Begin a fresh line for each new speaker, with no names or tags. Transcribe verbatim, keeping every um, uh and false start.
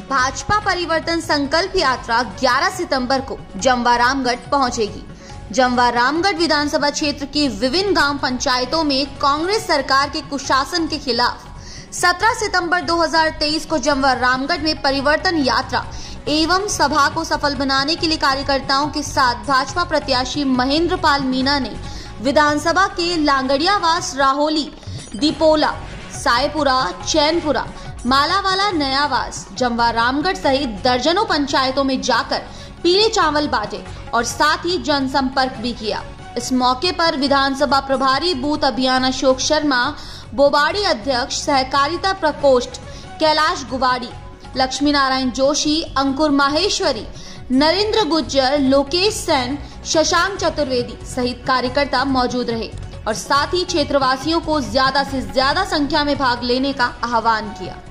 भाजपा परिवर्तन संकल्प यात्रा ग्यारह सितंबर को जमवारामगढ़ पहुंचेगी। जमवारामगढ़ विधानसभा क्षेत्र की विभिन्न ग्राम पंचायतों में कांग्रेस सरकार के कुशासन के खिलाफ सत्रह सितंबर दो हज़ार तेईस को जमवारामगढ़ में परिवर्तन यात्रा एवं सभा को सफल बनाने के लिए कार्यकर्ताओं के साथ भाजपा प्रत्याशी महेंद्र पाल मीणा ने विधानसभा के लांगड़ियावास, राहोली, दीपोला, सायपुरा, चैनपुरा, मालावाला, नयावास, जमवारामगढ़ सहित दर्जनों पंचायतों में जाकर पीले चावल बांटे और साथ ही जनसंपर्क भी किया। इस मौके पर विधानसभा प्रभारी बूथ अभियान अशोक शर्मा, बोबाड़ी अध्यक्ष सहकारिता प्रकोष्ठ कैलाश गुवाड़ी, लक्ष्मी नारायण जोशी, अंकुर माहेश्वरी, नरेंद्र गुज्जर, लोकेश सेन, शशांक चतुर्वेदी सहित कार्यकर्ता मौजूद रहे और साथ ही क्षेत्रवासियों को ज्यादा से ज्यादा संख्या में भाग लेने का आह्वान किया।